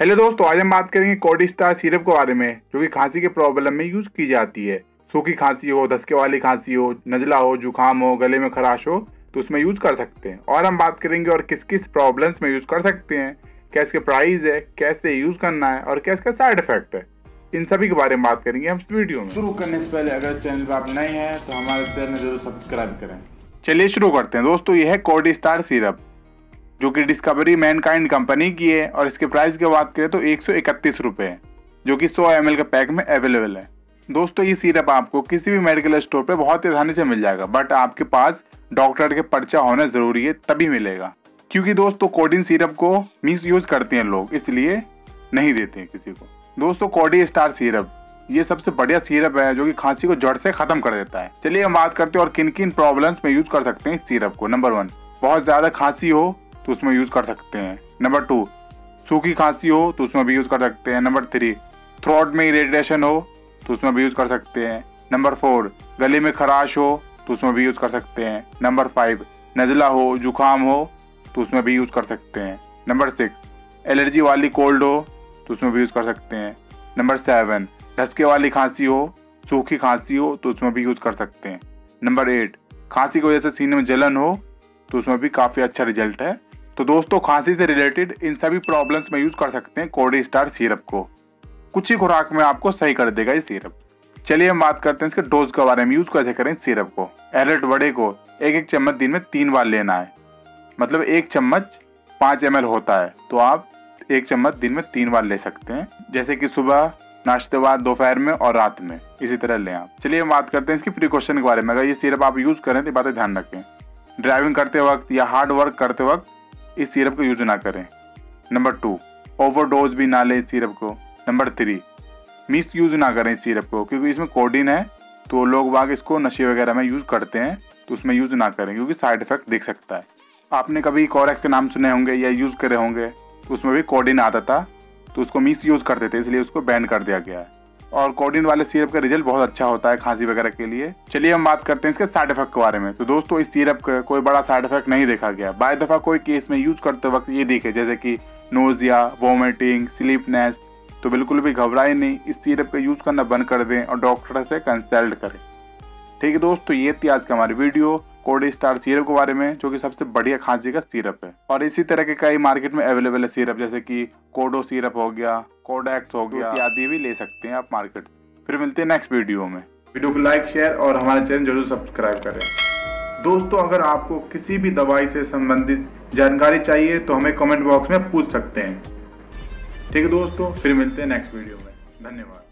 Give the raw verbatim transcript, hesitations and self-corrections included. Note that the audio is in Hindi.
हेलो दोस्तों, आज हम बात करेंगे कोडिस्टार सिरप के बारे में, जो कि खांसी के प्रॉब्लम में यूज की जाती है। सूखी खांसी हो, धसके वाली खांसी हो, नजला हो, जुकाम हो, गले में खराश हो तो उसमें यूज कर सकते हैं। और हम बात करेंगे और किस किस प्रॉब्लम्स में यूज कर सकते हैं, क्या इसके प्राइस है, कैसे यूज करना है और क्या इसका साइड इफेक्ट है, इन सभी के बारे में बात करेंगे हम इस वीडियो में। शुरू करने से पहले अगर चैनल पर आप नए हैं तो हमारे चैनल जरूर सब्सक्राइब करें। चलिए शुरू करते हैं दोस्तों। यह है कोडिस्टार सिरप, जो कि डिस्कवरी मैनकाइंड कंपनी की है और इसके प्राइस की बात करें तो एक सौ इकतीस रुपये है, जो कि सौ एम एल के पैक में अवेलेबल है। दोस्तों ये सिरप आपको किसी भी मेडिकल स्टोर पे बहुत आसानी से मिल जाएगा, बट आपके पास डॉक्टर के पर्चा होना जरूरी है तभी मिलेगा, क्योंकि दोस्तों कोडिन सिरप को मिस यूज करते हैं लोग, इसलिए नहीं देते हैं किसी को। दोस्तों कोडिस्टार सिरप ये सबसे बढ़िया सिरप है जो कि खांसी को जड़ से खत्म कर देता है। चलिए हम बात करते हैं और किन किन प्रॉब्लम्स में यूज कर सकते हैं इस सिरप को। नंबर वन, बहुत ज्यादा खांसी हो तो उसमें यूज कर सकते हैं। नंबर टू, सूखी खांसी हो तो उसमें भी यूज कर सकते हैं। नंबर थ्री, थ्रोट में इरिटेशन हो तो उसमें भी यूज कर सकते हैं। नंबर फोर, गले में खराश हो तो उसमें भी यूज कर सकते हैं। नंबर फाइव, नज़ला हो, जुकाम हो तो उसमें भी यूज कर सकते हैं। नंबर सिक्स, एलर्जी वाली कोल्ड हो तो उसमें भी यूज कर सकते हैं। नंबर सेवन, धसके वाली खांसी हो, सूखी खांसी हो तो उसमें भी यूज कर सकते हैं। नंबर एट, खांसी की वजह से सीने में जलन हो तो उसमें भी काफी अच्छा रिजल्ट है। तो दोस्तों खांसी से रिलेटेड इन सभी प्रॉब्लम्स में यूज कर सकते हैं कोडिस्टार सिरप को। कुछ ही खुराक में आपको सही कर देगा ये सिरप। चलिए हम बात करते हैं इसके डोज के बारे में, यूज कैसे करें सिरप को। एलर्ट बड़े को एक एक चम्मच दिन में तीन बार लेना है, मतलब एक चम्मच पाँच एम एल होता है, तो आप एक चम्मच दिन में तीन बार ले सकते हैं, जैसे कि सुबह, नाश्ते बाद, दोपहर में और रात में, इसी तरह लें आप। चलिए हम बात करते हैं इसकी प्रिकॉशन के बारे में। अगर ये सिरप आप यूज करें तो बातें ध्यान रखें। ड्राइविंग करते वक्त या हार्ड वर्क करते वक्त इस सिरप को यूज ना करें। नंबर टू, ओवरडोज भी ना लें इस सिरप को। नंबर थ्री, मिस यूज ना करें इस सिरप को, क्योंकि इसमें कोडिन है तो लोग बाग इसको नशे वगैरह में यूज करते हैं, तो उसमें यूज ना करें क्योंकि साइड इफेक्ट देख सकता है। आपने कभी कोरेक्स के नाम सुने होंगे या यूज करे होंगे, तो उसमें भी कोडिन आता था, तो उसको मिस यूज करते थे, इसलिए उसको बैन कर दिया गया है। और कोडिन वाले सिरप का रिजल्ट बहुत अच्छा होता है खांसी वगैरह के लिए। चलिए हम बात करते हैं इसके साइड इफेक्ट के बारे में। तो दोस्तों इस सिरप का कोई बड़ा साइड इफेक्ट नहीं देखा गया। बाय दफा कोई केस में यूज करते वक्त ये दिखे, जैसे कि नोजिया, वोमिटिंग, स्लीपनेस, तो बिल्कुल भी घबराए नहीं, इस सिरप का यूज करना बंद कर दें और डॉक्टर से कंसल्ट करें। ठीक है दोस्तों, ये थी आज का हमारी वीडियो कोडिस्टार सिरप के बारे में, जो कि सबसे बढ़िया खांसी का सिरप है। और इसी तरह के कई मार्केट में अवेलेबल है सिरप, जैसे कि कोडो सिरप हो गया, कोडेक्स हो गया, इत्यादि भी ले सकते हैं आप मार्केट। फिर मिलते हैं नेक्स्ट वीडियो में। वीडियो को लाइक, शेयर और हमारे चैनल जरूर सब्सक्राइब करें। दोस्तों अगर आपको किसी भी दवाई से संबंधित जानकारी चाहिए तो हमें कमेंट बॉक्स में पूछ सकते हैं। ठीक है दोस्तों, फिर मिलते हैं नेक्स्ट वीडियो में। धन्यवाद।